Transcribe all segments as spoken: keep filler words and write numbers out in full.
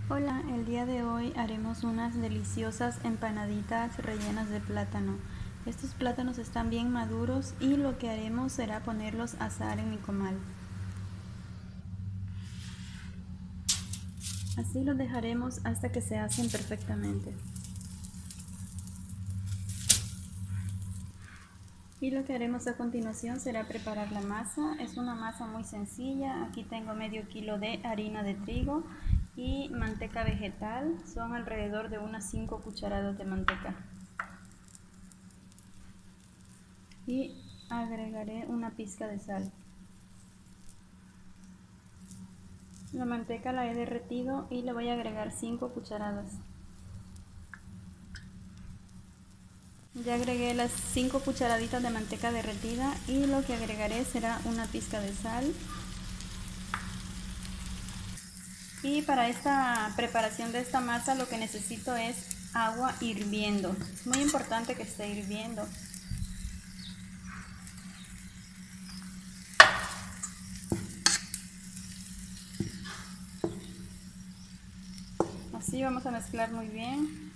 Hola, el día de hoy haremos unas deliciosas empanaditas rellenas de plátano. Estos plátanos están bien maduros y lo que haremos será ponerlos a asar en mi comal. Así los dejaremos hasta que se asen perfectamente. Y lo que haremos a continuación será preparar la masa. Es una masa muy sencilla. Aquí tengo medio kilo de harina de trigo y manteca vegetal. Son alrededor de unas cinco cucharadas de manteca. Y agregaré una pizca de sal. La manteca la he derretido y le voy a agregar cinco cucharadas. Ya agregué las cinco cucharaditas de manteca derretida y lo que agregaré será una pizca de sal. Y para esta preparación de esta masa lo que necesito es agua hirviendo. Es muy importante que esté hirviendo. Así vamos a mezclar muy bien.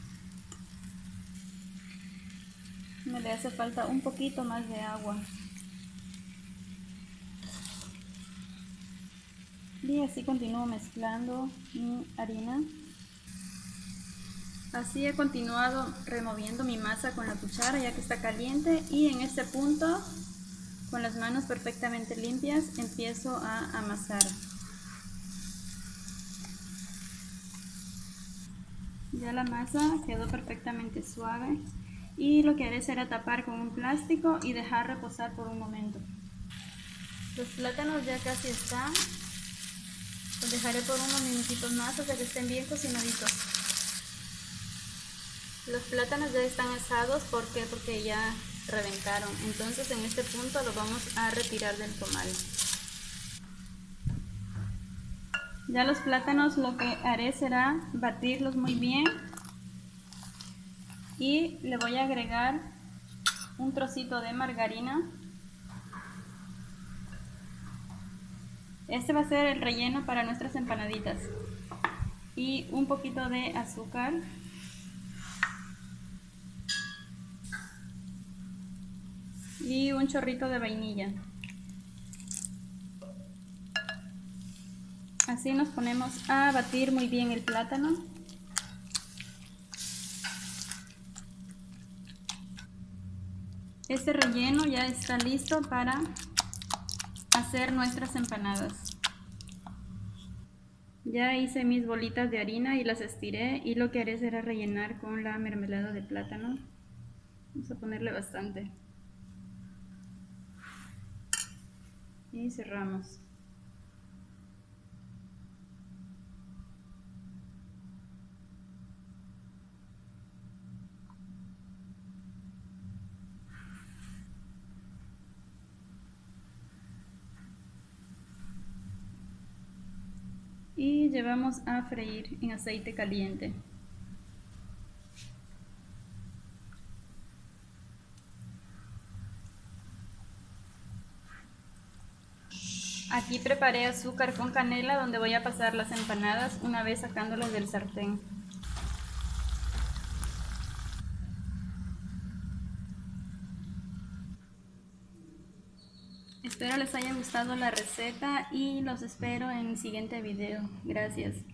Me le hace falta un poquito más de agua. Y así continúo mezclando mi harina. Así he continuado removiendo mi masa con la cuchara ya que está caliente, y en este punto, con las manos perfectamente limpias, empiezo a amasar. Ya la masa quedó perfectamente suave y lo que haré será tapar con un plástico y dejar reposar por un momento. Los plátanos ya casi están. Los dejaré por unos minutitos más hasta que estén bien cocinaditos. Los plátanos ya están asados. ¿Por qué? Porque ya reventaron. Entonces en este punto los vamos a retirar del comal. Ya los plátanos lo que haré será batirlos muy bien y le voy a agregar un trocito de margarina. Este va a ser el relleno para nuestras empanaditas. Y un poquito de azúcar. Y un chorrito de vainilla. Así nos ponemos a batir muy bien el plátano. Este relleno ya está listo para hacer nuestras empanadas. Ya hice mis bolitas de harina y las estiré, y lo que haré será rellenar con la mermelada de plátano. Vamos a ponerle bastante. Y cerramos. Y llevamos a freír en aceite caliente. Aquí preparé azúcar con canela donde voy a pasar las empanadas una vez sacándolas del sartén. Espero les haya gustado la receta y los espero en el siguiente video. Gracias.